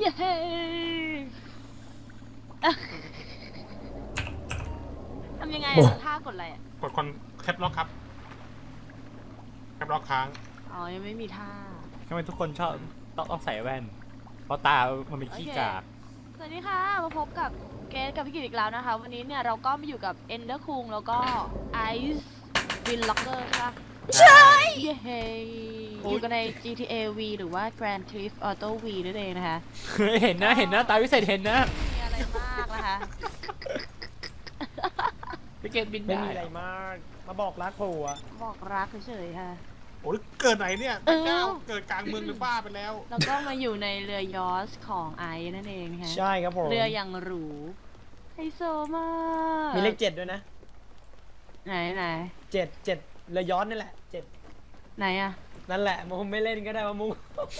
ทำยังไงท่ากดอะไรกดคอนแคปล็อกครับแคปล็อกค้างอ๋อยังไม่มีท่าทำไมทุกคนชอบต้องใส่แว่นเพราะตามันเป็นขี้กากสวัสดีค่ะมาพบกับเกสกับพี่กิตอีกแล้วนะคะวันนี้เนี่ยเราก็มาอยู่กับเอนเดอร์คุงแล้วก็ไอซ์วินล็อกเกอร์ค่ะใช่อยู่กันใน GTA V หรือว่า Grand Theft Auto V นั่นเองนะคะเห็นนะตาวิเศษเห็นนะมีอะไรมากนะคะพี่เกตบินได้ไม่มีอะไรมากมาบอกรักผัวบอกรักเฉยๆค่ะโอ้ยเกิดไหนเนี่ยเจ้าเกิดกลางเมืองหรือบ้าไปแล้วแล้วก็มาอยู่ในเรือยอชต์ของไอซ์นั่นเองค่ะใช่ครับผมเรือยังหรูไฮโซมากมีเลข7ด้วยนะไหนเจ็ดเรือย้อนนี่แหละไหนอะนั่นแหละมึงไม่เล่นก็ได้ว่ามึง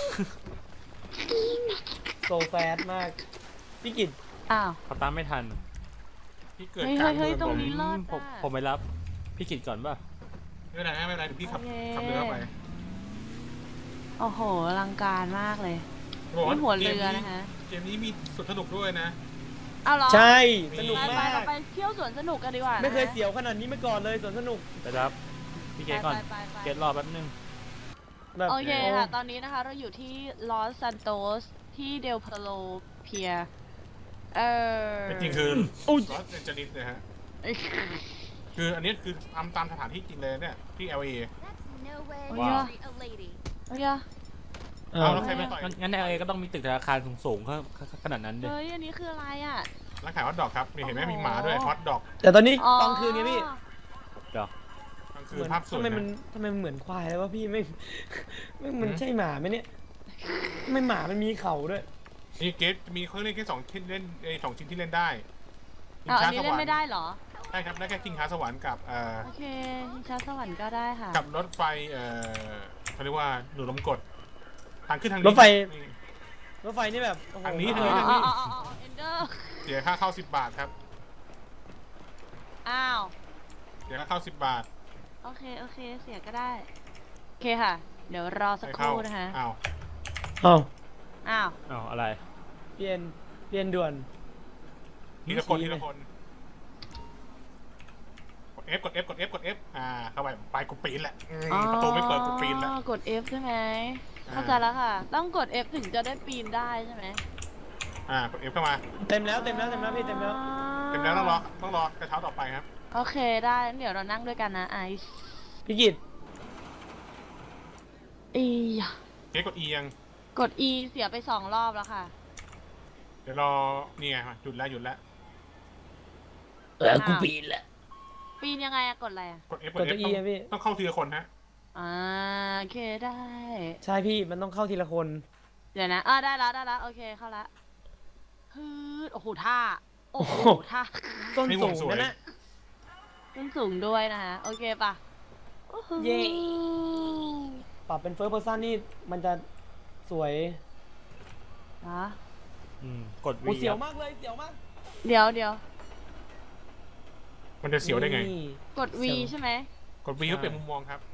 โซแฟดมากพี่กิตอ้าวเขาตามไม่ทันพี่เกิดกลางเมืองผมไปรับพี่กิตก่อนป่ะไม่เป็นไรเดี๋ยวพี่ขับเรือไปโอ้โหอลังการมากเลยนี่หัวเรือนะคะเกมนี้มีสนุกด้วยนะเอาเหรอใช่สนุกมากไปเที่ยวสวนสนุกกันดีกว่าไม่เคยเสียวขนาดนี้มาก่อนเลยสวนสนุกไปรับพี่เกตก่อนเกตรอแป๊บนึงโอเคค่ะตอนนี้นะคะเราอยู่ที่ลอสซันโตสที่เดลเพโลเพียจริงคือลอสแอนเจลิสนะฮะคืออันนี้คือตามสถานที่จริงเลยเนี่ยที่ LA ว้าวแล้วใครไม่ต่อยงั้น LA ก็ต้องมีตึกธนาคารสูงขนาดนั้นเลยเฮ้ยอันนี้คืออะไรอ่ะร้านขายฮอทดอกครับมีเห็นไหมมีหมาด้วยฮอทดอกแต่ตอนนี้ตอนคืนไงพี่ดอกคือภาพสวยทำไมมันเหมือนควายแล้ววะพี่ไม่มันใช่หมาไหมเนี่ยไม่หมามันมีเข่าด้วยนี่เกตมีเครื่องเล่นแค่2 ชิ้นเล่น2 ชิ้นที่เล่นได้อันนี้เล่นไม่ได้เหรอใช่ครับได้แค่ชิงช้าสวรรค์กับโอเคชิงช้าสวรรค์ก็ได้ค่ะกับรถไฟเขาเรียกว่าหนูลมกดทางขึ้นทางนี้รถไฟนี่แบบทางนี้เสียค่าเข้า10 บาทครับอ้าวเสียค่าเข้า10 บาทโอเคเสียก็ได้โอเคค่ะเดี๋ยวรอสักครู่นะคะอ้าวอะไรเปลี่ยนด่วนทีละคนกด F เข้าไปกูปีนแหละประตูไม่เปิดกูปีนแล้วกด F ใช่ไหมเข้าใจแล้วค่ะต้องกด F ถึงจะได้ปีนได้ใช่ไหมกด F เข้ามาเต็มแล้วพี่เต็มแล้วต้องรอกระเช้าต่อไปครับโอเคได้เดี๋ยวเรานั่งด้วยกันนะไอซ์พี่กิตกด E ยังกด E เสียไป2 รอบแล้วค่ะเดี๋ยวรอนี่ไงหยุดแล้วกูปีนแล้วปีนยังไงอะกดอะไรอะกด F พี่ต้องเข้าทีละคนฮะโอเคได้ใช่พี่มันต้องเข้าทีละคนเดี๋ยวนะได้แล้วโอเคเข้าละโอ้โหท่าต้นสูงนะต้นสูงด้วยนะฮะโอเคป่ะเย้ปรับเป็นเฟิร์สเพอร์ซันนี่มันจะสวยกด V เสียวมากเลยเสียวมากเดี๋ยวมันจะเสียวได้ไงกด V ใช่ไหมกด V ก็เป็นมุมมองครับ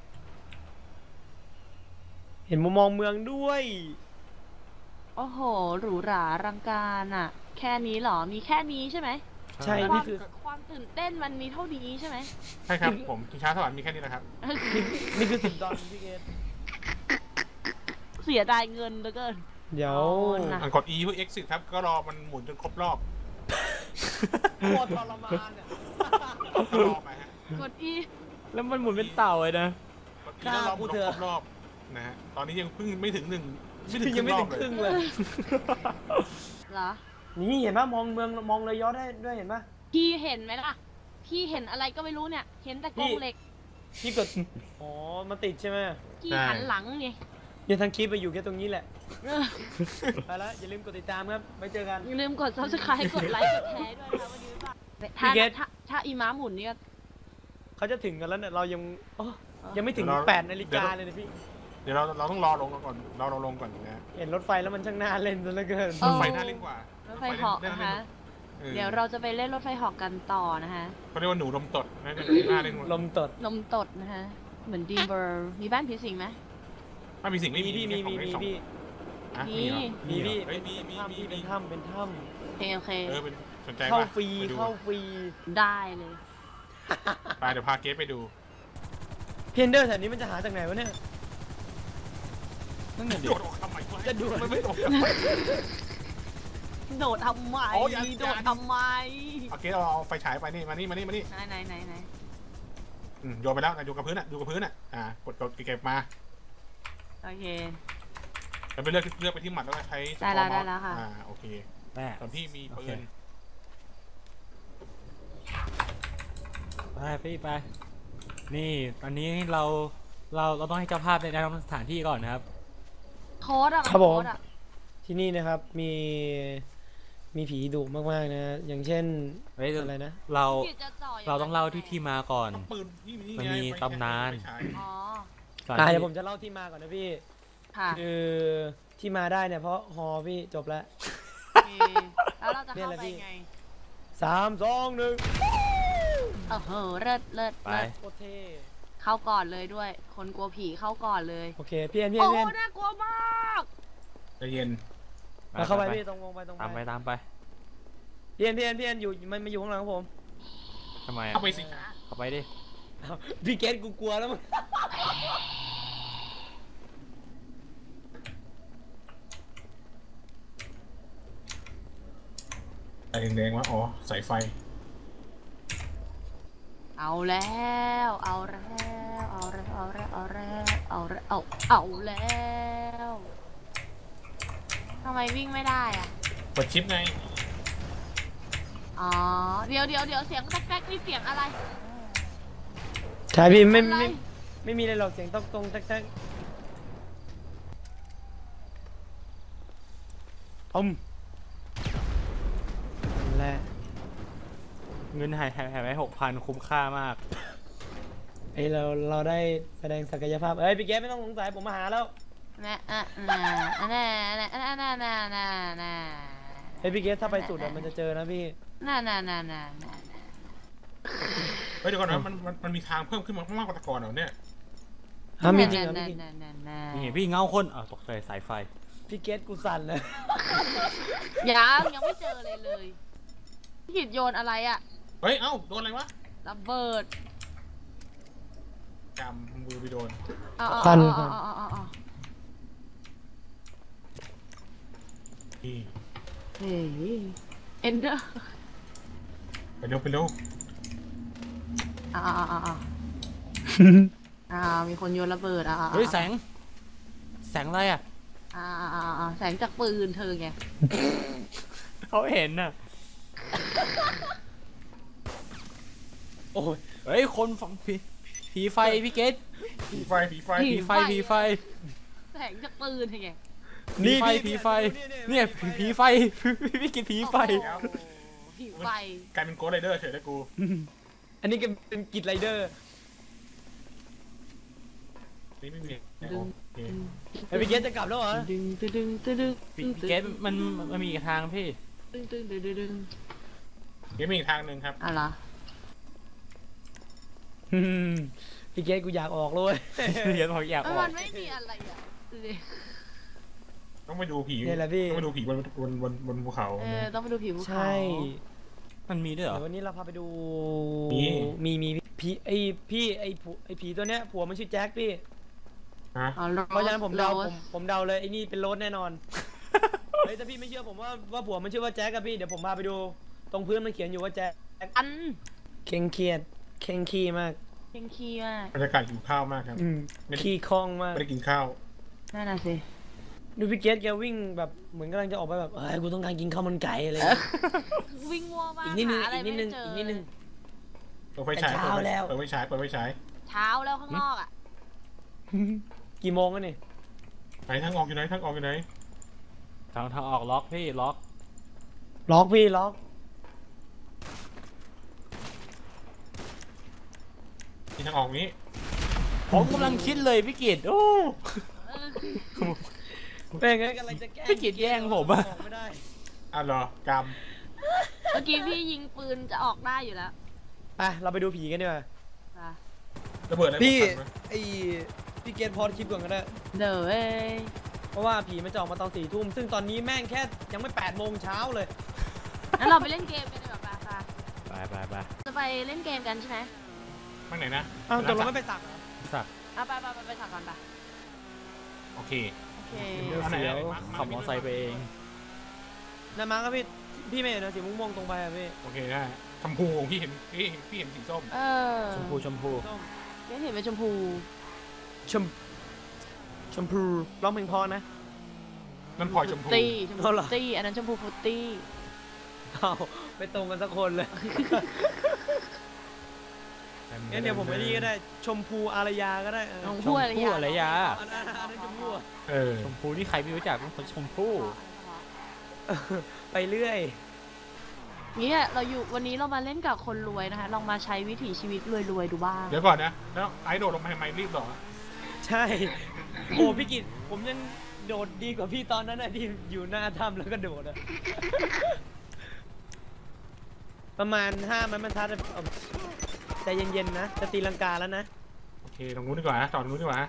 เห็นมุมมองเมืองด้วยโอ้โหหรูหรารังการอ่ะแค่นี้หรอมีแค่นี้ใช่ไหมใช่นี่คือความตื่นเต้นมันมีเท่านี้ใช่ไหมใช่ครับผมชิงช้าสวรรค์มีแค่นี้นะครับนี่คือ$10พี่เกศเสียดายเงินเหลือเกินเดี๋ยวกด E เพื่อ exit ครับก็รอมันหมุนจนครบรอบโคตรทรมานเนี่ยกด E แล้วมันหมุนเป็นเต่าเลยนะกด E แล้วรอหมุนครบรอบนะฮะตอนนี้ยังเพิ่งไม่ถึงครึ่งเลยเหรอนี่เห็นป่ะมองเมืองมองเลยย้อนได้ด้วยเห็นป่ะพี่เห็นไหมล่ะพี่เห็นอะไรก็ไม่รู้เนี่ยเห็นแต่กรงเหล็กพี่กดมันติดใช่ไหมพี่หันหลังไงอย่าทั้งคลิปไปอยู่แค่ตรงนี้แหละไปแล้วอย่าลืมกดติดตามครับไว้เจอกันอย่าลืมกด subscribe กดไลค์กดแชร์ด้วยนะวันนี้ถ้าอีม้าหมุนนี่เขาจะถึงกันแล้วเนี่ยเรายังไม่ถึง8 นาฬิกาเลยนะพี่เดี๋ยวเราต้องรอลงก่อนเราลงก่อนนะเห็นรถไฟแล้วมันช่างน่าเล่นซะเหลือเกินรถไฟน่าเล่นกว่ารถไฟเหาะนะคะเดี๋ยวเราจะไปเล่นรถไฟเหาะกันต่อนะคะเขาเรียกว่าหนูลมตดนะน่าเล่นลมตดนะคะเหมือนดีเบอร์มีบ้านผีสิงไหมบ้านผีสิงไม่มีพี่อ่ะมีเหรอมีพี่เฮ้ยมีเป็นถ้ำเป็นถ้โอเคเป็นสนใจำป่ะเข้าฟรีไปดูเข้าฟรีได้เลยไปเดี๋ยวพาเกสไปดูเพนเดอร์แถวนี้มันจะหาจากไหนวะเนี่ยนั่นไงดิโดดออกทำไมวจะดูมันไม่โดดทำไมโดดทำไมอ๋ออย่าโดดทำไมเอาเกสเอาไฟฉายไปนี่มานี่ไหนโยนไปแล้วนะดูกับพื้นอ่ะกดเก็บมาโอเคแล้วไปเลือกไปที่หมัดแล้วก็ใช้ได้แล้วค่ะโอเคแม่ตอนที่มีปืนไปพี่ไป นี่ตอนนี้เราต้องให้เจ้าภาพแนะนำสถานที่ก่อนนะครับโค้ดอะครับผมโค้ดอะที่นี่นะครับมีผีดุมากๆนะ อย่างเช่นเฮ้ยอะไรนะเราพี่จะจ่ย่เราต้องเล่าที่มาก่อนปืนนี่มันมีไงตำนานไฟฉายอ๋อสถานเดี๋ที่ยวผมจะเล่าที่มาก่อนนะพี่ค่ะคือที่มาได้เนี่ยเพราะฮอพี่จบแล้วโอเคแล้วเราจะเข้าไปไง 3 2 1 เเลิศไปโคตรเท่เข้าก่อนเลยด้วย คนกลัวผีเข้าก่อนเลยโอเคพี่เอ็นโอ้พี่เอ็นน่ากลัวมากใจเย็นมาเข้าไปพี่ตรงไปตามไปพี่เอ็นอยู่มันมาอยู่ข้างหลังผมทำไมอะเข้าไปสิเข้าไปดิอ้าวพี่เกตกูกลัวแล้วมึงไฟแดงๆวะอ๋อสายไฟเอาแล้วทำไมวิ่งไม่ได้อะกดชิปไงอ๋อเดี๋ยวเสียงแป๊กนี่เสียงอะไรใช่พี่ไม่อะไรไม่มีอะไรหรอกเสียงตรงแท็กนั่นแหละเงินหายไป6,000คุ้มค่ามากไอเราได้แสดงศักยภาพเอ้ยพี่เกตไม่ต้องสงสัยผมมาหาแล้วแน่เฮ้ยพี่เกตถ้าไปสุดอะมันจะเจอนะพี่เฮ้ยเดี๋ยวก่อนนะมันมีทางเพิ่มขึ้นมากกว่าแต่ก่อนเหรอเนี่ยมีจริงเหรอพี่นี่พี่เงาคนตกใจสายไฟพี่เกตกูสั่นเลยยังไม่เจอเลยพี่กิจโยนอะไรอะเฮ้ยเอ้าโดนอะไรวะระเบิดจำมือไปโดนควันนี่เฮ้ยเอนเดอร์ไปเร็วมีคนโยนระเบิดเฮ้ยแสงอะไรอ่ะแสงจากปืนเธอไงเขาเห็นน่ะโอ้ยเฮ้ยคนฝังผีไฟพี่เกตผีไฟผีไฟแสงจากปืนเธอไงผีไฟเนี่ยผีไฟพี่เกตผีไฟผีไฟกลายเป็นโกดไรเดอร์เฉยเลยกูอันนี้ก็เป็นกิจไรเดอร์นี่ไม่มีโอเคไอพี่เกตจะกลับแล้วเหรอพี่เกตมันมีอีกทางพี่นี่มีอีกทางหนึ่งครับอะไรพี่เกตกูอยากออกเลยเดี๋ยวผมอยากออมักนไม่มีอะไรอ่ะต้องไปดูผีนี่แหละพี่ต้องไปดูผีบนภูเขาต้องไปดูผีภูเขาใช่มันมีด้วยเหรอเดี๋ยววันนี้เราพาไปดูมีมีผีไอผีตัวเนี้ยผัวมันชื่อแจ็คพี่ฮะเพราะฉะนั้นผมเดาเลยไอ้นี่เป็นโรสแน่นอน เฮ้ยถ้าพี่ไม่เชื่อผมว่าผัวมันชื่อว่าแจ็คอะพี่เดี๋ยวผมพาไปดูตรงพื้นมันเขียนอยู่ว่าแจ็คอันเคร่งเครียดเคร่งขี้มากเพ่งขี้มากบรรยากาศหิวข้าวมากครับขี้คล่องมากไม่ได้กินข้าวนั่นน่ะสิดูพี่เกตแกวิ่งแบบเหมือนกำลังจะออกไปแบบเอ้ยกูต้องการกินข้าวมันไก่อะไรอย่างเงี้ยวิ่งวัวมากอีกนิดนึงหาอะไรอีกนิดนึงไม่เจอีกนิดนึงเปิดไฟฉายเช้าแล้วเปิดไฟฉายเช้าแล้วข้างนอกอ่ะกี่โมงกันนี่ไหนทางออกอยู่ไหนทางออกล็อกพี่ล็อกล็อกพี่ล็อกนี่ทางออกนี้ผมกำลังคิดเลยพี่กิตโอ้เป็นไงกำลังจะแกล้งพี่กิตแย่งผมอะออกไม่ได้อ่ะเหรอกเมื่อกี้พี่ยิงปืนจะออกได้อยู่แล้วไปเราไปดูผีกันดีกว่าำระเบิดอะไรพี่ผมฟังไหมพี่เกตพอดคลิปก่อนก็ได้เด้อเอ้ยเพราะว่าผีมันจะออกมาตอน4 ทุ่มซึ่งตอนนี้แม่งแค่ยังไม่8 โมงเช้าเลยงั้นเราไปเล่นเกมกันดีกว่าป่ะไปจะไปเล่นเกมกันใช่ไหมไปไหนนะอ้าวตกลงไม่ไปสักเหรอสักเอาไปสั่งก่อนป่ะโอเคโอเคเดี๋ยวเสียวขับมอเตอร์ไซค์ไปเองนั่นมาครับพี่ไม่เห็นนะสีม่วงๆตรงไปอะพี่โอเคได้ชมพูของพี่เห็นพี่เห็นสีส้มเออชมพูส้มเกรซเห็นเป็นชมพูชมพูร้องเพลงเพอนะนั่นพลอยชมพูตี้ชมพูเอาเหรอตี้อันนั้นชมพูฟรุตตี้เอาไปตรงกันสักคนเลยงั้นเดี๋ยวผมไปนี่ก็ได้ชมพูอารยาก็ได้น้องชพูมดอะไรพูอะไรยาอันนั้นชมพูอะเออชมพูนี่ใครไม่รู้จักต้องคนชมพูไปเรื่อยเนี่ยเราอยู่วันนี้เรามาเล่นกับคนรวยนะคะลองมาใช้วิถีชีวิตรวยๆดูบ้างเดี๋ยวก่อนนะแล้วไอ้โดดลงมาทำไมรีบเหรอใช่โอ้พี่กิตผมยังโดดดีกว่าพี่ตอนนั้นนะที่อยู่หน้าถ้ำแล้วก็โดดอะประมาณ5 ไม้บรรทัดใจเย็นๆนะจะตีลังกาแล้วนะโอเคตรงนู้นดีกว่านะจอดตรงนู้นดีกว่านะ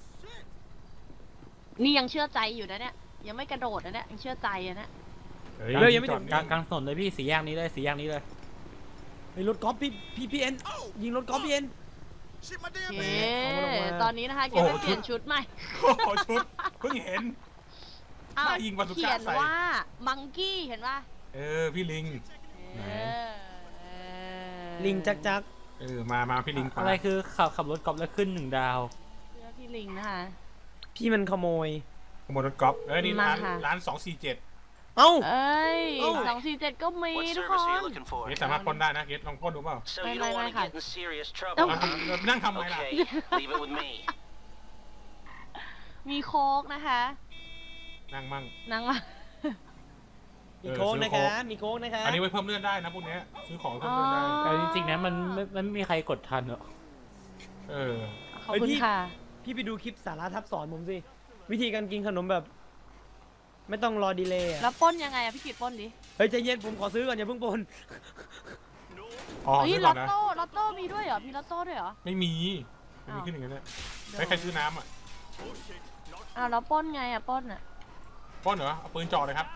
นี่ยังเชื่อใจอยู่นะเนี่ยยังไม่กระโดดนะเนี่ยยังเชื่อใจอะนะเฮ้ยยังไม่ถึงกลางถนนเลยพี่สี่แยกนี้เลยสี่แยกนี้เลยไอ้รถกอล์ฟพี่เอ็นยิงรถกอล์ฟพี่เอ็นโอเคตอนนี้นะคะเกรซไปเปลี่ยนชุดใหม่โอ้โหชุดเพิ่งเห็นอ้าวน่ายิงบาซูก้าเขียนใส่ว่ามังกี้เห็นป่ะเออพี่ลิงเออลิงจักเออมาพี่ลิงอะไรคือขับรถกอล์ฟแล้วขึ้น1 ดาวเชื่อพี่ลิงนะคะพี่มันขโมยขโมยรถกอล์ฟนี่มาร้านค่ะร้าน247 เอ้าเอ้ยเอ้า 247ก็มี What ทุกค service are น you looking for? นี่สามารถปล้นได้นะเกตลองปล้นดูเปล่า So you don't want to get in serious เอ้า trouble? นั่งทำไมล่ะ Okay, leave it with me. มีโค้กนะคะนั่งมั่งนั่งมามีโค้งนะคะมีโค้งนะคะอันนี้ไว้เพิ่มเลื่อนได้นะพวกเนี้ยซื้อของเพิ่มเลื่อนได้แต่จริงๆนะมันไม่มีใครกดทันหรอกเออขอบคุณค่ะพี่ไปดูคลิปสาระทับสอนผมสิวิธีการกินขนมแบบ ไม่ต้องรอดีเลย์อะแล้วปล้นยังไงอะพี่กิตปล้นดิเฮ้ยใจเย็นผมขอซื้อก่อนอย่าเพิ่งปนอ๋อเฮ้ยซื้อลก่ออนตนะโต้ลอตโต้มีด้วยเหรอมีลอตโต้ด้วยเหรอไม่มีไม่มีขึ้นอย่างนั้นเลยไม่ใครซื้อน้ำอ่ะอ้าวแล้วปล้นไงอะปล้นอะปล้นเหรอเอาปืนจ่อเลยครับ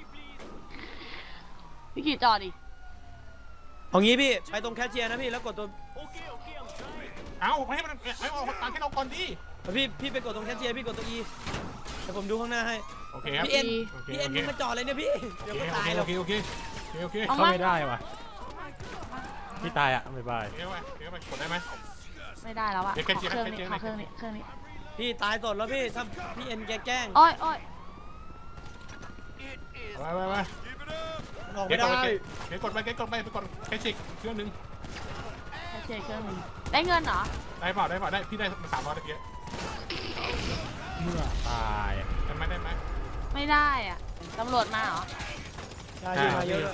พี่กิตจอดดิเอางี้พี่ไปตรงแคชเชียร์นะพี่แล้วกดตัวเอาไปให้มันให้เอาตังค์ให้เราก่อนดิพี่ไปกดตรงแคชเชียร์พี่กดตัว E เดี๋ยวผมดูข้างหน้าให้โอเคครับพี่เอ็นโอเคพี่เอ็นโอเคมึงมาจอดเลยเนี่ยพี่เดี๋ยวก็ตายหรโออกเคโอเคโอเคเอาเข้ามาไม่ได้ว่ะพี่ตายอ่ะบ๊ายบายเดี๋ยวไปกดได้ไหมไม่ได้แล้วอะเดี๋ยวขแค่อเจี๊ยบเครื่องนี้แค่เจี๊ยบขอเครื่องนี้เครื่องนี้พี่ตายสดแล้วพี่ถ้าพี่เอ็นแกแกล้งโอ้ยโอ้ยไปออกเกไม่ตได้กดไปไปกดแค่เช็คเครื่องนึงแค่เชียร์เครื่องนึงได้เงินเหรอได้เปล่าได้พี่ได้300ตะเกียบเมื่อตายได้ไหมไม่ได้อะตำรวจมาเหรอได้มาเยอะเลย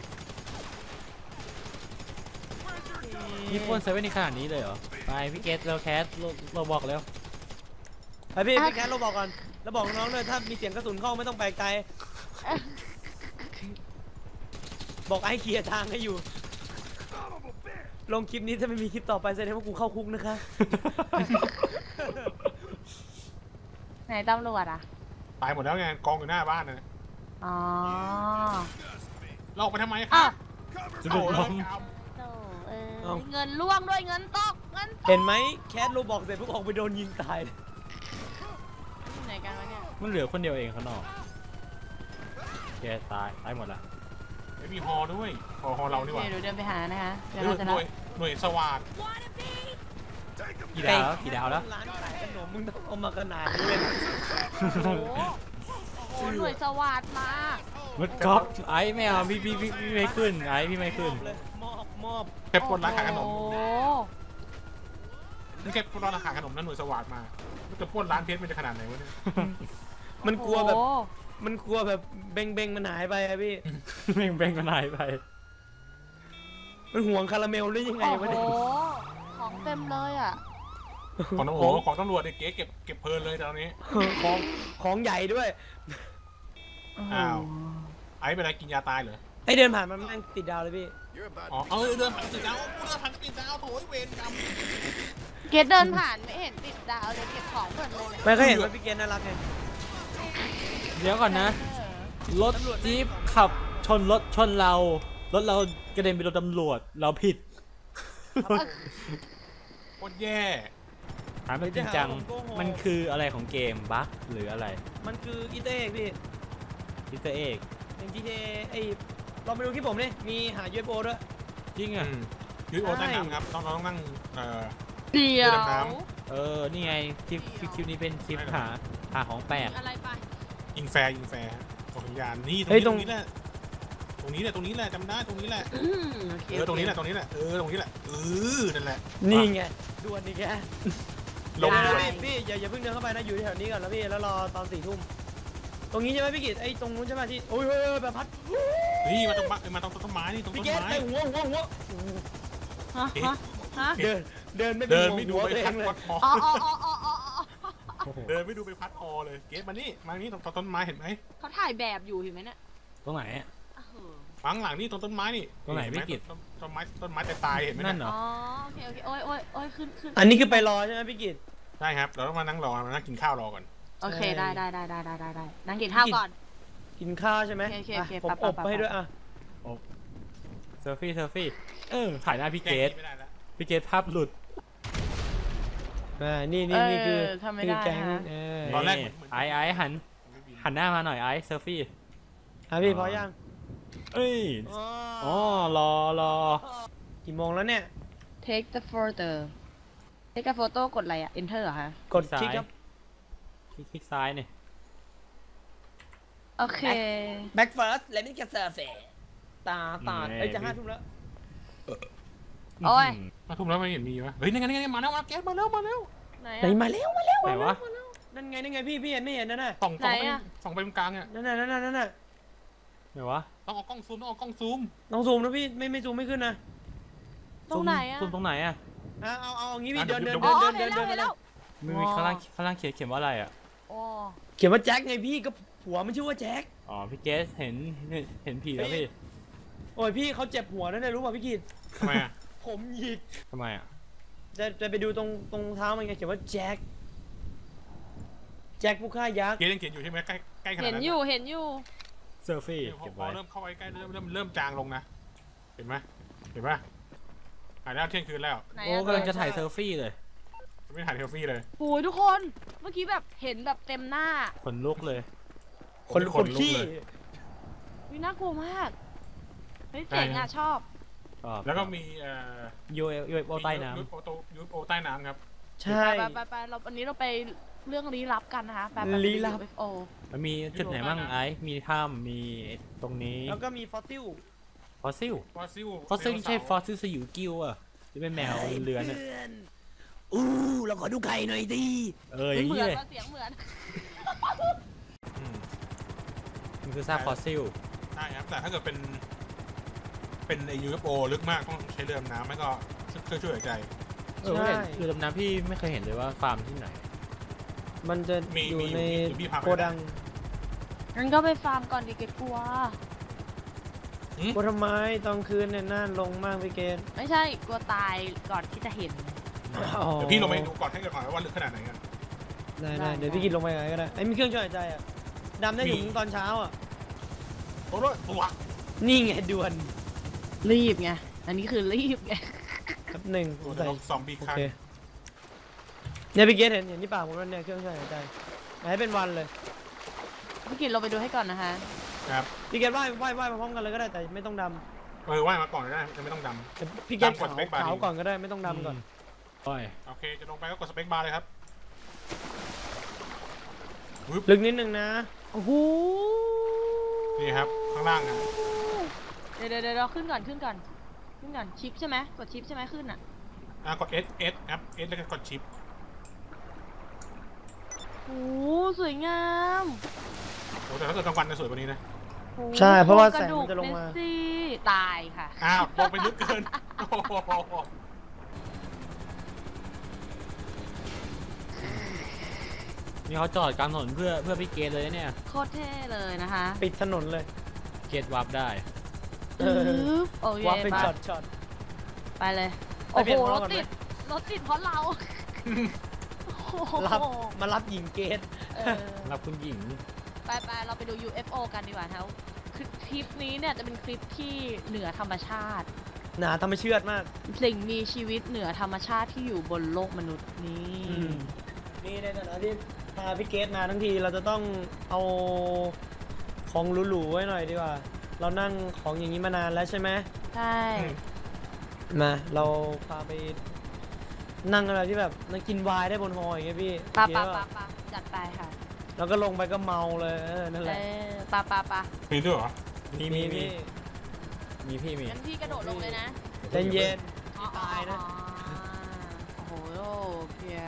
นี่ปล้นเซเว่นในขนาดนี้เลยเหรอไปพี่เกตเราแคสเราบอกแล้วไปพี่แคสเราบอกก่อนแล้วบอกน้องเลยถ้ามีเสียงกระสุนเข้าไม่ต้องแปลกใจบอกไอ้เคลียร์ทางให้อยู่ ลงคลิปนี้ถ้าไม่มีคลิปต่อไปแสดงว่ากูเข้าคุกนะคะไหนตำรวจอะตายหมดแล้วไงกองอยู่หน้าบ้านนะอ๋อเราออกไปทำไมคอ่ะรับจะดุล้มโถ่เออเอ้าเงินล่วงด้วยเงินตกเงินตกเห็นไหมแคสเราบอกเสร็จปุ๊บออกไปโดนยิงตายอยู่ไหนกันวะเนี่ยมันเหลือคนเดียวเองข้างนอกแกตายหมดละไม่มีฮอด้วยฮอเราดีกว่าโอเคเดี๋ยวเดินไปหานะคะเดี๋ยวหน่เราวยจะหน่วยสวาดกี่ดาวแล้วกี่ดาวแล้วร้านขายขนมมึงต้องเอามาขนาดนี้เลยนะโอ้โหโอ้โหหน่วยสวัสดมารถกอล์ฟไอ้ไม่เอาพี่ไม่ขึ้นไอ้พี่ไม่ขึ้นเลยมอบแค่ปล้นร้านขายขนมโอ้โหนี่แค่ปล้นร้านขายขนมนั่นหน่วยสวาดมาจะปล้นร้านเพชรมันจะขนาดไหนวะเนี่ยมันกลัวแบบโอ้โหมันกลัวแบบเบงมันหายไปอะพี่แม่งแบ่งกันหายไปมันห่วงคาราเมลหรือยังไงโอ้วะโหเนี่ยของเต็มเลยอ่ะของตำรวจเนี่ยเก๋เก็บเพลินเลยตอนนี้ของใหญ่ด้วยอ้าว ไอ้เป็นไรกินยาตายเหรอไอเดินผ่านมันแม่งติดดาวเลยพี่อ๋อเดินผ่านติดดาวกูเดินผ่านติดดาวโถ่เวรกรรมเกดเดินผ่านไม่เห็นติดดาวเลยเก็บของเหมือนเลยไม่ก็เห็นว่าพี่เกณน่ารักไงเดี๋ยวก่อนนะ รถจี๊ปขับชนรถชนเรา รถเรากระเด็นไปโดนตำรวจ เราผิดโคตรแย่ถามแบบจริงจัง มันคืออะไรของเกมบั๊กหรืออะไรมันคืออีเต้พี่อิสเตอร์เอ็กอย่าง GTA ไอ้ลองไปดูคลิปผมดิมีหา UFO ด้วยจริงอ่ะยูโอใต้น้ำครับต้องนั่งเดี๋ยวเรือดำน้นี่ไงคลิปนี้เป็นคลิปหาของแปลกอะไรไปยิงแฟร์ของสัญญาณนี่ตรงนี้แหละตรงนี้แหละจำได้ตรงนี้แหละโอเคตรงนี้แหละตรงนี้แหละตรงนี้แหละนั่นแหละนี่ไงด่วนนี่แกลงเดี๋ยวเลนะยพี่อย่าเพิ่งเดินเข้าไปนะอยู่แถวนี้ก่อนนะพี่แล้วรอตอน4 ทุ่มตรงนี้ใช่ไหมพี่กิตไอ้ตรงนู้นใช่ไหมที่โอ้ยแบบพัดนี่มาตรงต้นไม้นี่ตรงพี่ต้นเกตไม้ไอ้หัวฮะฮะเดินไม่เดินไม่หัดูวไปตัวเอพัดงเลยวัดคออ๋อเดินไม่ดูไปพัดคอเลยเกตมานี่ตรงต้นไม้เห็นไหมเขาถ่ายแบบอยู่เห็นไหมเนี่ยตรงไหนอะฝังหลังนี่ตรงต้นไม้นี่ตรงไหนพี่กิตต้นไม้ตายเห็นไหมนั่นเหรออ๋อโอเคโอ้ยขึ้นอันนี้คือไปรอใช่ไหมพี่กิตได้ครับเราต้องมานั่งรอมานั่งกินข้าวรอก่อนโอเคได้นั่งกินข้าวก่อนกินข้าวใช่ไหมโอเคผมอบไปให้ด้วยอ่ะเซอร์ฟี่ถ่ายหน้าพี่เกตไม่ได้แล้วพี่เกตภาพหลุดนี่คือทำไม่คือได้แก๊งฮะตอนแรกนี่ไอ้หันหน้ามาหน่อยไอ้เซอร์ฟี่พี่พอยังเอ้ยอ๋อรอกี่โมงแล้วเนี่ย take the photo take a photo กดอะไรอ่ะ enter เหรอคะกดคลิกครับคลิกซ้ายเนี่ยโอเค back first let me get survey ตาเอ้ยจะ5 ทุ่มแล้วโอ้ยมาทุ่มแล้วไม่เห็นมีวะเฮ้ยนี่ไงมาแล้วเกตมาแล้วไหนไหนอะมาแล้วไหนวะนั่นไงพี่เห็นไม่เห็นนั่นน่ะส่องไหนอะไปตรงกลางเนี่ยนั่นน่ะไหนวะต้องเอากล้องซูมต้องซูมนะพี่ไม่ซูมไม่ขึ้นนะตรงไหนอ่ะซูมตรงไหนอะเอางี้พี่เดินอ๋อเห็นแล้วมีข้างล่างเขียนว่าอะไรอะโอ้เขียนว่าแจ็คไงพี่ก็ผัวมันชื่อว่าแจ็คอ๋อพี่เกสเห็นผีแล้วพี่โอ้ยพี่เขาเจ็บหัวนั่นเลยรู้ป่ะพี่กิตทำไมอ่ะผมหยิกทำไมอะจะไปดูตรงเท้ามันไงเขียนว่าแจ็คผู้ฆ่ายักษ์เกตยังเขียนอยู่ใช่ไหมใกล้ขนาดเห็นนั้นอยู่เซอร์ฟี่พเก็บอไว้เริ่มเข้าไปใกล้เริ่มจางลงนะเห็นไหมถ่ายแล้วเที่ยงคืนแล้วไหนโอ้อะกำลังจะถ่ายเซอร์ฟี่เลยไม่ถ่ายเทลฟี่เลยโอ้ยทุกคนเมื่อกี้แบบเห็นแบบเต็มหน้าขนลุกเลยคนลุกขี้เลยวิน่ากลัวมากเฮ้ยเจ๋งอ่ะชอบแล้วก็มี UFO ใต้น้ยูโอใต้น้ำครับใช่ไปเราวันนี้เราไปเรื่องลี้ลับกันนะคะไปลี้ลับ UFO ำแล้วมีจุดไหนบ้างไอ้มีถ้ำมีตรงนี้แล้วก็มีฟอสซิลฟอสซิลฟอสซิลฟอสซิลใช่ฟอสซิลสยิวกิ้วอ่ะที่เป็นแมวเรือนอ่ะเราขอดูไข่หน่อยดิอย่างเหมืนี้อนเลยว่าเสียงเหมือนมันคือซากฟอสซิลใช่ครับแต่ถ้าเกิดเป็นไอ UFO ลึกมากต้องใช้เรือดำน้ำไม่ก็เครื่องช่วยหายใจเรือดำน้ำพี่ไม่เคยเห็นเลยว่าฟาร์มที่ไหนมันจะอยู่ในโกดังงั้นก็ไปฟาร์มก่อนดิเกดกลัวว่าทำไมตอนคืนเนี่ยน่าลงมากพี่เกณฑ์ไม่ใช่กลัวตายก่อนที่จะเห็นเดี๋ยวพี่ลงไปดูก่อนให้ก่อนว่าลึกขนาดไหนกันได้เดี๋ยวพี่กินลงไปไงก็ได้ไอ้มีเครื่องช่วยหายใจอ่ะดำได้ถึงตอนเช้าอ่ะโอ้โหตัวนี่ไงด่วนรีบไงอันนี้คือรีบไงครับหนึ่งตัวใส่ซอมบี้โอคันเคเนี่ยพี่เกณฑ์เห็นที่ปากผมแล้วเนี่ยเครื่องช่วยหายใจให้เป็นวันเลยพี่กินเราไปดูให้ก่อนนะคะครับพี่เกณฑ์ว่ายมาพร้อมกันเลยก็ได้แต่ไม่ต้องดำว่ายมาก่อนได้ไม่ต้องดแต่พี่เกณฑ์ขาวก่อนก็ได้ไม่ต้องดำก่อนโอ้ยำโอเคจะลงไปก็กดสเปคบาร์เลยครับลึกนิดนึงนะโอ้โหนี่ครับข้างล่างนะเดี๋ยวเราขึ้นก่อนชิปใช่ไหมกดชิปใช่ไหมขึ้นอ่ะกด S ครับ S แล้วก็กดชิปโอ้สวยงามโอ้แต่ถ้าเกิดกลางวันจะสวยกว่านี้นะใช่เพราะว่าแสงมันจะลงมาเมสซี่ตายค่ะอ้าวลงไปลึกเกินโอ้โหนี่เขาจอดกลางถนนเพื่อพี่เกตเลยเนี่ยโคตรเท่เลยนะคะปิดถนนเลยเกตวับได้โอ้ยว่าเป็นมาช็อตไปเลยไปโอ้เปลี่โหยนรล้อถก่อนไหมติดเพราะเราโอ้โหมารับหญิงเกตเออรับคุณหญิงไปเราไปดู UFO กันดีกว่าครับคือคลิปนี้เนี่ยจะเป็นคลิปที่เหนือธรรมชาติหนาธรรมเชือดมากสิ่งมีชีวิตเหนือธรรมชาติที่อยู่บนโลกมนุษย์นี่นี่ในฐานะที่พาพี่เกตมาทั้งทีเราจะต้องเอาของหรูๆไว้หน่อยดีกว่า เรานั่งของอย่างนี้มานานแล้วใช่ไหมใช่มาเราพาไปนั่งอะไรที่แบบนั่งกินไวน์ได้บนฮออย่างเงี้ยพี่ปะโอเคปะปะปะจัดไปค่ะแล้วก็ลงไปก็เมาเลยนั่นแหละปะมีด้วยเหรอมีพี่พี่มีงั้นพี่กระโดดลงเลยนะใจเย็นอ๋อตายนะโอ้โหเพีย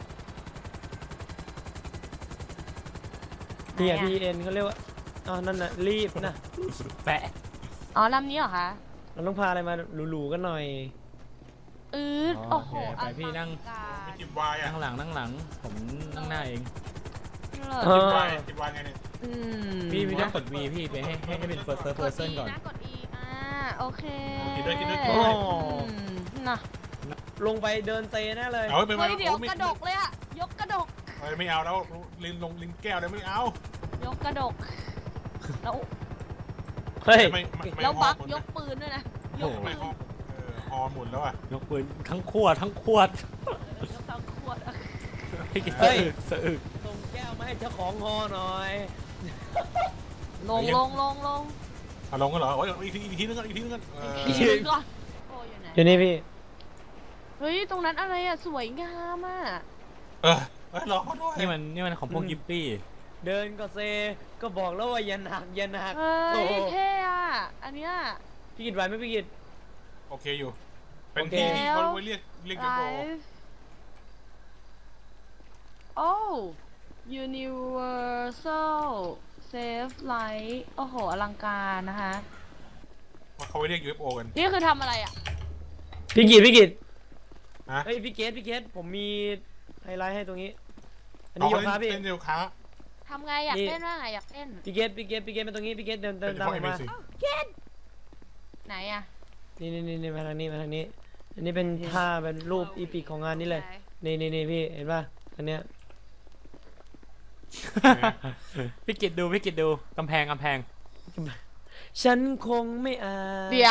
เนี่ยพี่เอ็นเขาเรียกว่าอ๋อนั่นน่ะรีบนะแปะอ๋อลำนี้เหรอคะเราต้องพาอะไรมาหรูๆกันหน่อยโอ้โหไปพี่นั่งไม่จิบวายอ่ะนั่งหลังผมนั่งหน้าเองเออจิบวายไงเนี่ยพี่ไม่ต้องกด V พี่ไปให้เป็น first กด person E ก่อนนะกด E โอเคกินด้วยโอ้น่ะลงไปเดินเตะแน่เลยเอาไปมาเฮ้ยเดี๋ยวกระดกเลยอะยกกระดกไม่เอาแล้วลินแก้วเลยไม่เอายกกระดก แล้วเฮ้ยแล้วบักยกปืนด้วยนะ ยกไม่ปืนฮอหมุนแล้วอ่ะยกปืนทั้งขวดยกทั้งขวดอะพี่กินเฮ้สะยอึกส่งแก้วมาให้เจ้าของฮอหน่อยลงเอาลงกันเหรอโอ้ยอีกทีนึงกันอีกทีนึงก่อนโอ้อยู่ไหนอยู่นี่พี่เฮ้ยตรงนั้นอะไรอะสวยงามอะรอเขาด้วยนี่มันของพวกยิปปี้เดินก็เซก็บอกแล้วว่าอย่าหนักอย่าหนักเฮ้โอ้ยโหเท่อะอันเนี้ยพี่กิดไหวไหมพี่กิดโอเคอยู่ เป็นที่ที่เขาเรียกไลกันโบฟ์โอ้ Universal Safe Light โอ้โหอลังการนะคะเขาเรียก UFO กันนี่คือทำอะไรอะพี่กิดฮะเฮ้ยพี่เกตผมมีไฮไลท์ให้ตรงนี้ อันนี้โยคะพี่เป็นโยคะทำไงอยากเต้นว่างไงอยากเต้นพี่เกตมาตรงนี้พี่เกตเดินตามผมมาไหนอะนี่มาทางนี้อันนี้เป็นท่าเป็นรูปอีพิกของงานนี้เลย นี่พี่เห็นป่ะอันเนี้ยพี่กิดดูกำแพงฉันคงไม่อาจเดี๋ยว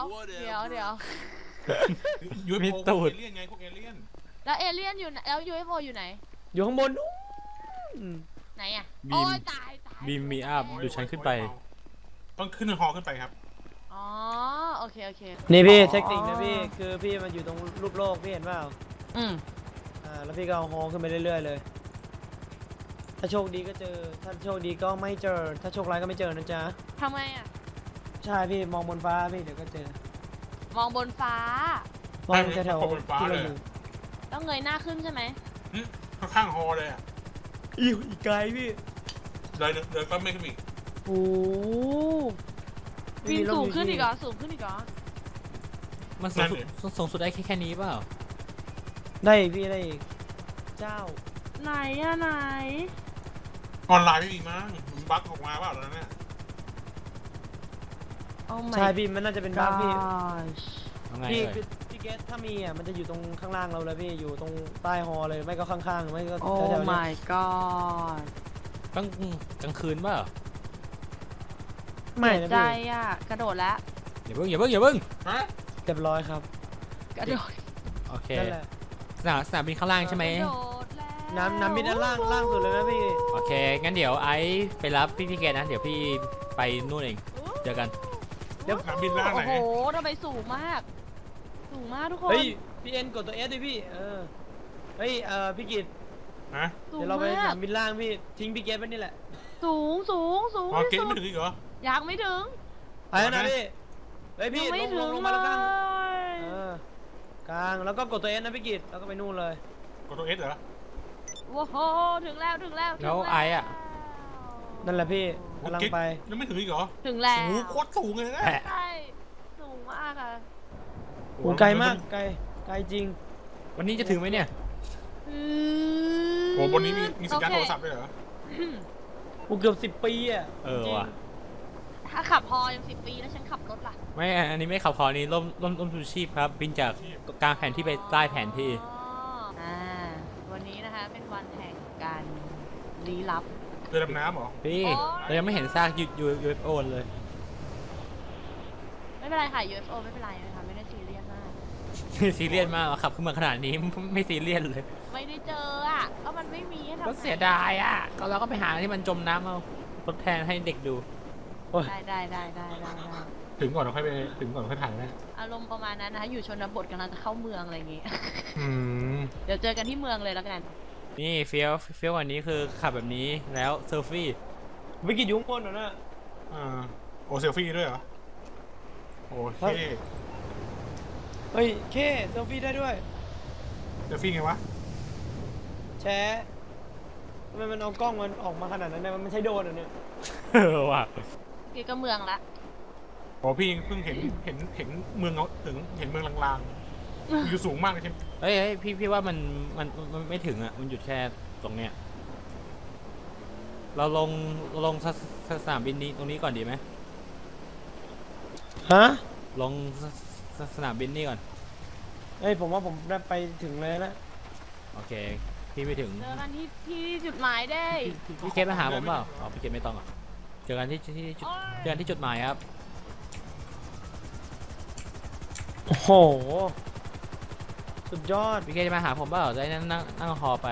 UFO เอเลี่ยนไงพวกเอเลี่ยนแล้วเอเลี่ยนอยู่ไหนแล้ว UFO อยู่ไหนอยู่ข้างบนนู้นไหนอะบีมโอ้ยตายบีมมีอัพดูชั้นขึ้นไปต้องขึ้นฮอขึ้นไปครับอ๋อโอเคนี่พี่เทคนิคนะพี่คือพี่มันอยู่ตรงรูปโลกพี่เห็นเปล่าอืมแล้วพี่ก็เอาฮอขึ้นไปเรื่อยๆเลย ถ้าโชคดีก็เจอ ถ้าโชคดีก็ไม่เจอ ถ้าโชคร้ายก็ไม่เจอนะจ๊ะทำไงอะใช่พี่มองบนฟ้าพี่เดี๋ยวก็เจอมองบนฟ้ามองแถวๆที่เราอยู่ต้องเงยหน้าขึ้นใช่ไหมข้างฮอเลยอ่ะอีกไกลพี่เดินก็ไม่ขึ้นอีกโอ้ปีนสูงขึ้นอีกเหรอสูงขึ้นอีกเหรอมันสูงสุดได้แค่นี้เปล่าได้อีกพี่ได้อีกเจ้าไหนอะไหนออนไลน์ไม่มีมั้งบั๊กออกมาเปล่าแล้วเนี่ยโอ้ my ใช่พี่มันน่าจะเป็นบ้านพี่ gosh เอาไงพี่เลยพี่เกสถ้ามีอ่ะมันจะอยู่ตรงข้างล่างเราเลยพี่อยู่ตรงใต้ฮอเลยไม่ก็ข้างๆไม่ก็โอ้แถวๆเนี้ย my god กลางคืนเปล่าไม่เสียนะใจพี่อะกระโดดแล้วอย่าเพิ่งฮะเรียบร้อยครับกระโดดโอเคนั่นแหละสนามบินข้างล่างใช่ไหมกระโดดแล้วน้ำบินด้านล่างสุดเลยนะพี่โอเคงั้นเดี๋ยวไอซ์ไปรับพี่เกดนะเดี๋ยวพี่ไปนู่นเองเจอกันเดี๋ยวบินล่างไหนโอ้โหทำไมสูงมาก สูงมากทุกคนเฮ้ยพี่เอ็นกดตัวเอสดิพี่เฮ้ยพี่กิตฮะสูงเดี๋ยวเราไปมาสนาก มบินล่างพี่ทิ้งพี่เกตไว้นี่แหละสูงฮอที่เกตสุไม่ดถึงอีกเหรออยากไม่ถึงไปแล้วนะพี่เฮ้ยพี่ยังไม่ลถึงงเลมาแล้วกลางยกลางแล้วก็กดตัวเอสนะพี่กิตแล้วก็ไปนู่นเลยกดตัวเอสเหรอโอ้โหถึงแล้วแล้วไอซ์อะนั่นแหละพี่กำลังไปยังไม่ถึงอีกเหรอถึงแล้วโอ้โหโคตรสูงเลยนะใช่สูงมากอะโอ้ไกลมากไกลจริงวันนี้จะถึงไหมเนี่ยโอ้บนนี้มีสัญญาณโทรศัพท์ด้วยเหรอโอ้เกือบ10 ปีอ่ะเออจริงว่ะถ้าขับพอยัง10 ปีแล้วฉันขับรถล่ะไม่อันนี้ไม่ขับพอนี้ร่มชูชีพครับบินจากกลางแผนที่ไปใต้แผนที่วันนี้นะคะเป็นวันแห่งการลี้ลับรือดำน้ำเหรอพี่โอ๊ยเรายังไม่เห็นซากUFO เลยไม่เป็นไรค่ะ UFO ไม่เป็นไรนะคะไม่ได้ซีเรียสมากซีเรียสมากขับขึ้นมาขนาดนี้ไม่ซีเรียสเลยไม่ได้เจออ่ะก็มันไม่มีให้ทำก็เสียดายอ่ะก็เราก็ไปหาที่มันจมน้ำเอาทดแทนให้เด็กดูโอ้ยได้ถึงก่อนเราค่อยไปถึงก่อนค่อยถ่ายได้อารมณ์ประมาณนั้นนะคะอยู่ชนบทกำลังจะเข้าเมืองอะไรอย่างงี้อืมเดี๋ยวเจอกันที่เมืองเลยแล้วกันนี่เฟี้ยวกว่านี้คือขับแบบนี้แล้วเซลฟี่วิกิยุ่งบนเหรอนะโอเซลฟี่ด้วยเหรอโอเคเฮ้ยเคเซลฟี่ได้ด้วยเซลฟี่ไงวะแชร์ทำไมมันเอากล้องมันออกมาขนาดนั้นเนี่ยมันไม่ใช่โดรนเหรอเนี่ยเออว่ะพี่ก็เมืองละโอ้พี่เพิ่งเห็นเมืองเขาถึงเห็นเมืองลางๆอยู่สูงมากเลยใช่ไหมเฮ้ยพี่ว่ามันไม่ถึงอ่ะมันหยุดแค่ตรงเนี้ยเราลงสนามบินนี้ตรงนี้ก่อนดีไหมฮะลงสนามบินนี่ก่อนเฮ้ยผมว่าผมได้ไปถึงเลยนะโอเคพี่ไม่ถึงเจอกันที่จุดหมายได้พี่เคสมาหาผมเปล่าอ๋อพี่เคสไม่ต้องอ่ะเจอกันที่จุดโอ๊ยเจอกันที่จุดหมายครับโอ้โหสุดยอดพี่เคจะมาหาผมเปล่าจะได้นั่งฮอไป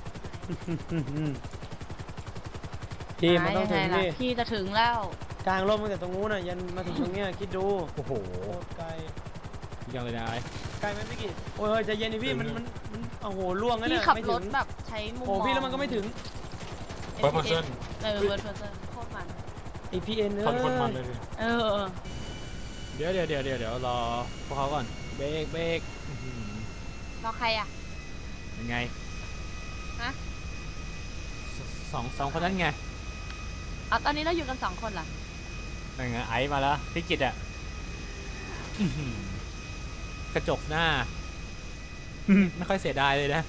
พี่มันต้องถึงยังไล่ะนี่พี่จะถึงแล้วกลางร่มตั้งแต่ตรงนู้นน่ะยันมาถึงตรงเนี้ยคิดดูโอ้โหโคตรไกลยังเลยนะไอ้ไกลไหมพี่กิตโอ้ยเฮ้ยใจเย็นดิพี่มันโอ้โหล่วงงั้นพี่น่ะขับไม่รถึถงแบบใช้มุมโอ้พี่แล้วมันก็ไม่ถึงเฟิร์สเพอร์เซนเวิร์ดเพอร์เซนโคตรมันไอพีเอ็นคนมันเลยดิเออเดี๋ยวรอพวกเขาก่อนเบรกอื้อหือรอใครอ่ะยังไงฮะสองคนนั้นไงเอาตอนนี้เราอยู่กัน2 คนเหรอนั่นไงไอซ์มาแล้วพี่กิตอ่ะอื้อหือกระจกหน้าไม่ค่อยเสียดายเลยนะ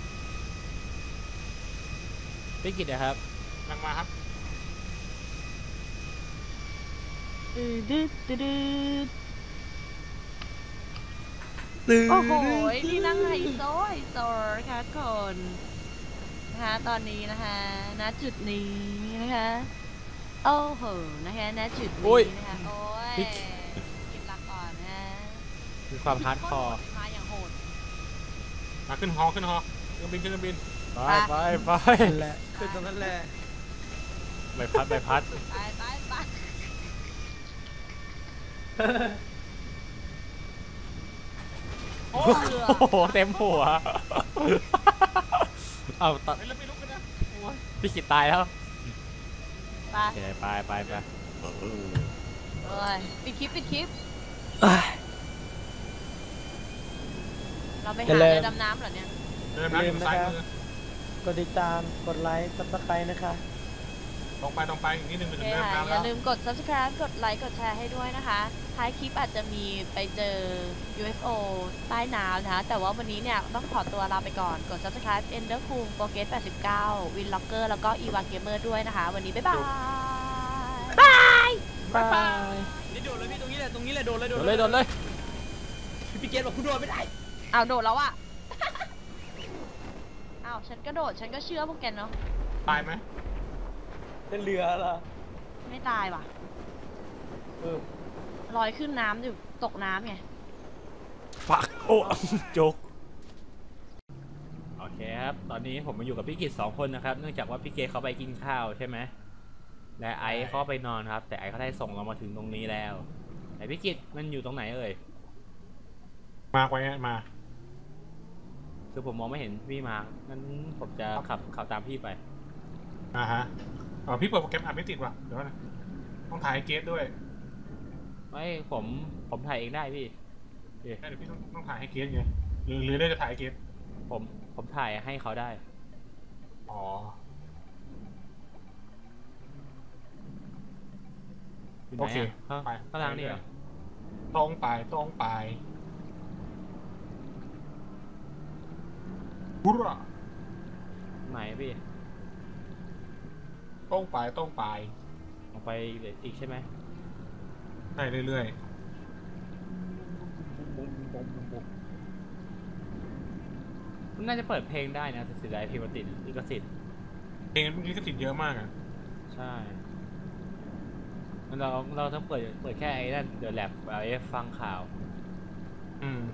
พี่กิตอะครับลังมาครับโอ้โห นี่นั่งไฮโซค่ะคนนะคะตอนนี้นะคะณจุดนี้นะคะโอ้โหนะคะณจุดโอ้นี้ยนะคะโอ้ยพี่กินหลักก่อนนะมีความฮาร์ดคอร์มาอย่างโหดมาขึ้นฮอเครื่องบินไปนั่นแหละคือตรงนั้นแหละใบพัดไป โอ้โอ้โหเต็มหัวเอาตัดเฮ้ยแล้วไม่ลุกกันนะโอ้ยพี่กิตตายแล้วไปโอเคไปเอ้ยปิดคลิป เราไปหาเรือดำน้ำเหรอเนี่ยเดินน้ำอยู่ซ้ายมือกดติดตามกดไลค์ซับสไครต์นะคะตรงไปอีกนิดนึงไปโอถึเคงเดินค่ะน้ำอแล้ย่าว ลืมกด subscribe กดไลค์ กดแชร์ให้ด้วยนะคะ ท้ายคลิปอาจจะมีไปเจอ UFO ใต้น้ำนะคะ แต่ว่าวันนี้เนี่ยต้องขอตัวลาไปก่อน กด subscribe Ender Cool Progress 89 Win Locker แล้วก็ Eva Gamer ด้วยนะคะ วันนี้บ๊ายบายบายนี่โดดเลยพี่ตรงนี้แหละโดดเลยโดนเลยพี่เกตบอกคุณโดดไม่ได้เอาโดดแล้วอะเอาฉันก็โดด ฉันก็เชื่อพวกแกเนาะตายไหมเป็นเรือล่ะไม่ตายว่ะเออลอยขึ้นน้ำอยู่ตกน้ำไงปักโอ้จกโอเคครับตอนนี้ผมมาอยู่กับพี่กิต2 คนนะครับเนื่องจากว่าพี่เกตเขาไปกินข้าวใช่ไหมและไอซ์เขาไปนอนครับแต่ไอซ์เขาได้ส่งเรามาถึงตรงนี้แล้วแต่พี่กิตมันอยู่ตรงไหนเอ่ยมาไว้มาคือผมมองไม่เห็นพี่มางั้นผมจะขับตามพี่ไปฮะพี่เปิดโปรแกรมอัดไม่ติดว่ะเดี๋ยวนะต้องถ่ายเกสด้วยไม่ผมถ่ายเองได้พี่เดี๋ยวพี่ต้องถ่ายให้เกสไงหรือได้จะถ่ายเกสผมถ่ายให้เขาได้อ๋ออยู่ไหนโอเคอะไปข้างล่างนี่เหรอตรงไปบุระไหนพี่ตรงไปออกไปอีกใช่ไหมได้เรื่อยมันน่าจะเปิดเพลงได้นะแต่เสียดายเพลงมันติดลิขสิทธิ์ๆเพลงนี้ก็ติดเยอะมากอ่ะใช่เราต้องเปิดแค่ไอ้นั่นเดอะแลบไอ้ฟังข่าวอืม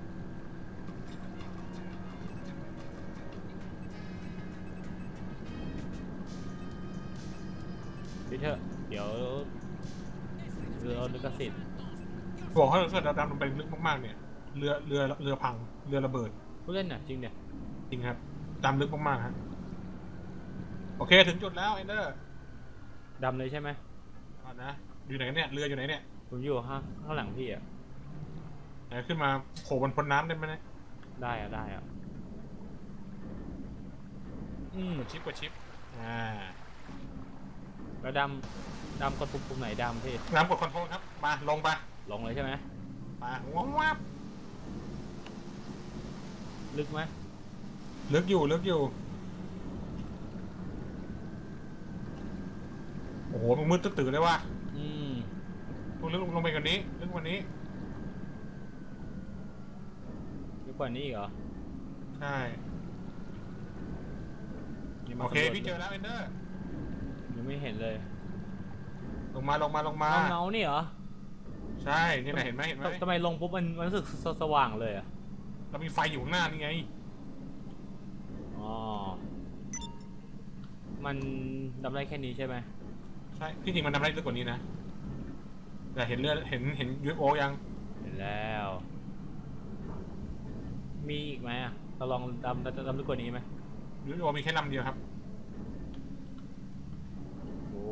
พี่เถอะเดี๋ยวเราลิขสิทธิ์บอกให้เราดำลงไปลึกมากๆเนี่ยเรือพังเรือระเบิดผู้เล่นน่ะจริงเนี่ยจริงครับดำลึกมากๆฮะโอเคถึงจุดแล้วเอนเดอร์ดำเลยใช่ไหมก่อนนะอยู่ไหนเนี่ยเรืออยู่ไหนเนี่ยผมอยู่ข้างหลังพี่อ่ะไหนขึ้นมาโผล่บนพ้นน้ำได้ไหมเนี่ยได้อ่ะกดชิปแล้วดำกดปุ่มไหนดำพี่น้ำกดคอนโทรลครับมาลงไปลงเลยใช่ไหมมาวับลึกไหมลึกอยู่โอ้โหมันมืดตื้อเลยว่ะลึกลงไปกว่านี้ลึกกว่านี้ลึกกว่านี้อีกเหรอใช่ยังมาโอเคสำรวจพี่เจอแล้วเอนเดอร์ยังไม่เห็นเลยลงมาเงานี่เหรอใช่นี่ไหนเห็นไหมทำไมลงปุ๊บมันรู้สึกสว่างเลยอ่ะเรามีไฟอยู่ข้างหน้านี่ไงอ๋อมันดำได้แค่นี้ใช่ไหมใช่ที่จริงมันทำได้ลึกกว่านี้นะแต่เห็นเรือเห็น UFO ยังเห็นแล้ว มีอีกไหมอ่ะเราลองดำลึกกว่านี้ไหม UFO มีแค่ลำเดียวครับโอ้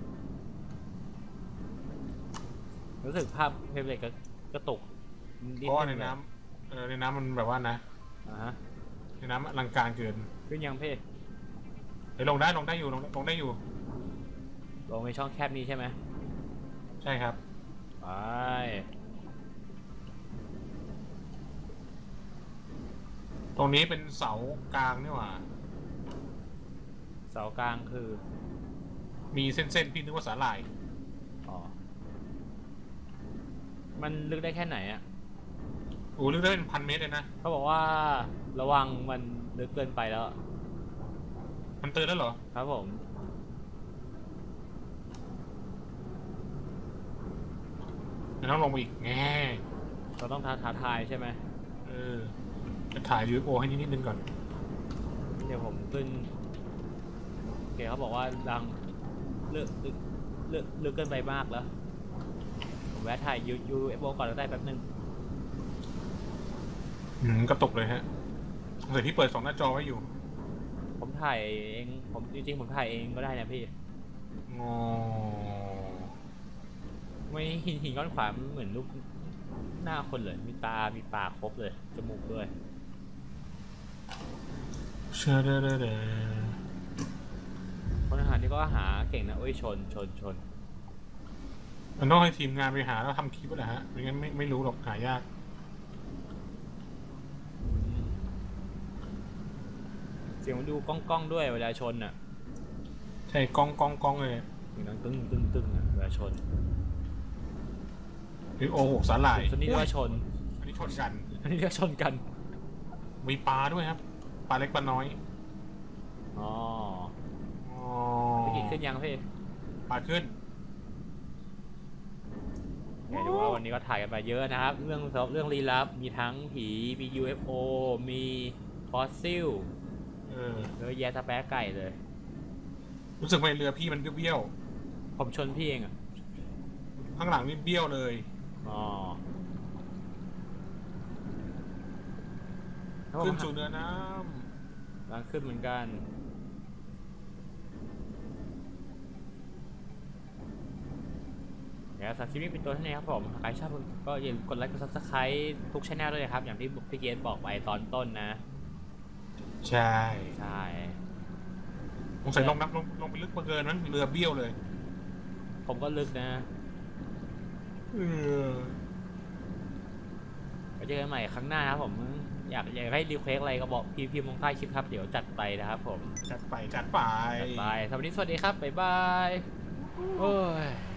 รู้สึกภาพเพลย์กระตุกนิดเพราะว่านึในงเลยน้ำในน้ำมันแบบว่านะฮะในน้ำอลังการเกินขึ้นยังเพ่เดี๋ยวลงได้อยู่ลงได้อยู่ลงในช่องแคบนี้ใช่ไหมใช่ครับไปตรงนี้เป็นเสากลางนี่หว่าเสากลางคือมีเส้นพี่นึกว่าสาหร่ายอ๋อมันลึกได้แค่ไหนอ่ะโอ้ลึกได้เป็น1,000 เมตรเลยนะเขาบอกว่าระวังมันลึกเกินไปแล้วมันเตือนแล้วเหรอครับผมมันต้องลงไปอีกแง่เราต้องท้าทายใช่ไหมจะถ่าย UFO ให้นิดนึงก่อนเดี๋ยวผมขึ้นโอเคเขาบอกว่าดังลึกเกินไปมากแล้วผมแวะถ่ายUFO ก่อนแล้วได้แป๊บนึงกระตุกเลยฮะสงสัยพี่เปิด2 หน้าจอไว้อยู่ผมถ่ายเองจริงๆผมถ่ายเองก็ได้นะพี่งอไม่หินก้อนขวามันเหมือนรูปหน้าคนเลยมีตา มีปากครบเลยจมูกด้วยเชื่อเด้อคนอาหารนี่ก็หาเก่งนะโอ้ยชนมันต้องให้ทีมงานไปหาแล้วทำคลิปแหละฮะไม่งั้นไม่รู้หรอกหายากเสียงมันดูก้องด้วยเวลาชนอ่ะใช่กล้องเลยเสียงดังตึ้งอ่ะเวลาชน UFO 6 สาหร่ายส่วนนี้เรียกว่าชนอันนี้ชนกันอันนี้เรียกชนกันมีปลาด้วยครับปลาเล็กปลาน้อยอ๋ออ๋อพี่กินขึ้นยังพี่ปลาขึ้นเดี๋ยวดูว่าวันนี้ก็ถ่ายกันมาเยอะนะครับ เรื่องลี้ลับมีทั้งผีมี UFO มีฟอสซิลเยอะแยะตะแป๊ะไก่เลยรู้สึกว่าเรือพี่มันเบี้ยวผมชนพี่เองอ่ะๆข้างหลังนี่เบี้ยวเลยอ๋อขึ้นสู่เนื้อน้กำลังขึ้นเหมือนกันเดี๋ยวสักคลิปนี้เป็นตัวเท่านี้ครับผมใครชอบก็อย่าลืมกดไลค์กด Subscribe ทุกช่องด้วยนะครับ อย่างที่พี่เกณฑ์บอกไปตอนต้นนะำใช่ใช่สงสัยลงไปลึกเกินนั้นเรือเบี้ยวเลยผมก็ลึกนะไว้เจอกันใหม่ครั้งหน้าครับผม อยากให้รีเควสอะไรก็บอกพิมพ์ลงใต้คลิปครับ เดี๋ยวจัดไปนะครับผมจัดไปสวัสดีครับ บ๊ายบาย โอ้ย